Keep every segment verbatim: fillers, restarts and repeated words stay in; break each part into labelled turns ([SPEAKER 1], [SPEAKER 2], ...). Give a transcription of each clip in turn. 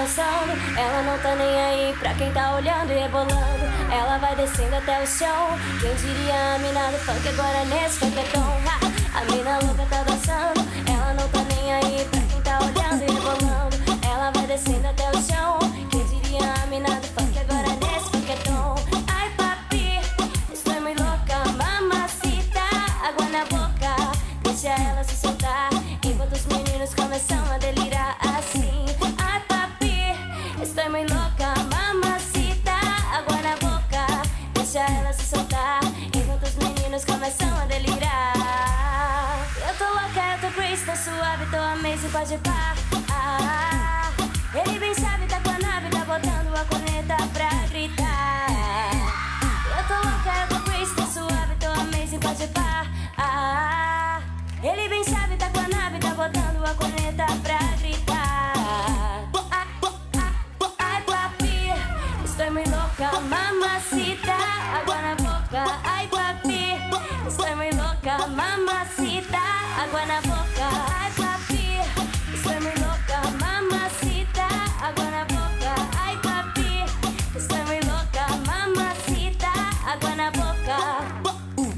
[SPEAKER 1] dançando, ela não tá nem aí pra quem tá olhando e rebolando. Ela vai descendo até o chão. Quem diria a mina do funk agora nesse funketão. A mina louca tá dançando, ela não tá nem aí pra quem tá olhando e rebolando. Ela vai descendo até o chão. Quem diria a mina do funk agora nesse funketão. Ai papi, estou muito louca, mamacita, água na boca, deixa ela se soltar, enquanto os meninos começam a delirar assim. Ai papi, estou muito louca, mamacita, água na boca, deixa ela se soltar, enquanto os meninos começam a delirar. Eu tô louca, eu tô crazy, tô suave, tô amazing, pode pá. Ah, ele bem sabe, tá com a nave, tá botando a corneta pra gritar. Eu tô louca, eu tô crazy, tô suave, tô amazing, pode pá. Ah, ele bem sabe, tá com a nave, tá botando a corneta pra gritar. Ai, ai, ai papi, estou muito louca, mamacita, água na boca. Ai papi, estou muito louca, mamacita, água na boca. Ai papi, estou muito louca, mamacita, água na boca. Ai papi, estou muito louca, mamacita, água na boca.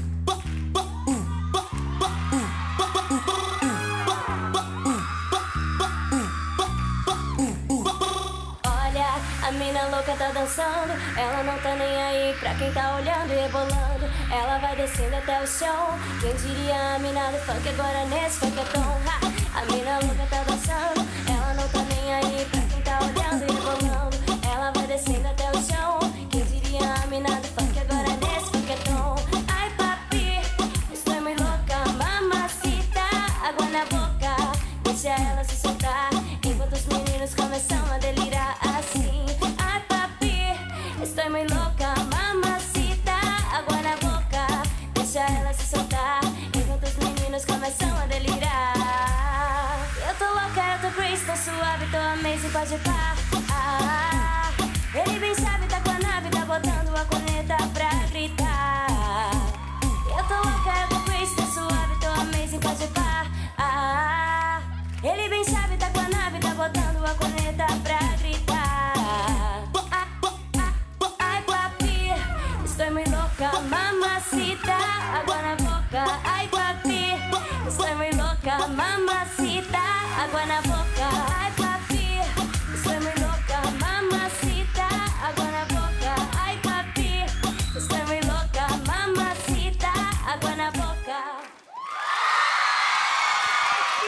[SPEAKER 1] A mina louca tá dançando, ela não tá nem aí pra quem tá olhando e rebolando. Ela vai descendo até o chão. Quem diria a mina do funk agora nesse funketão. A mina louca tá dançando,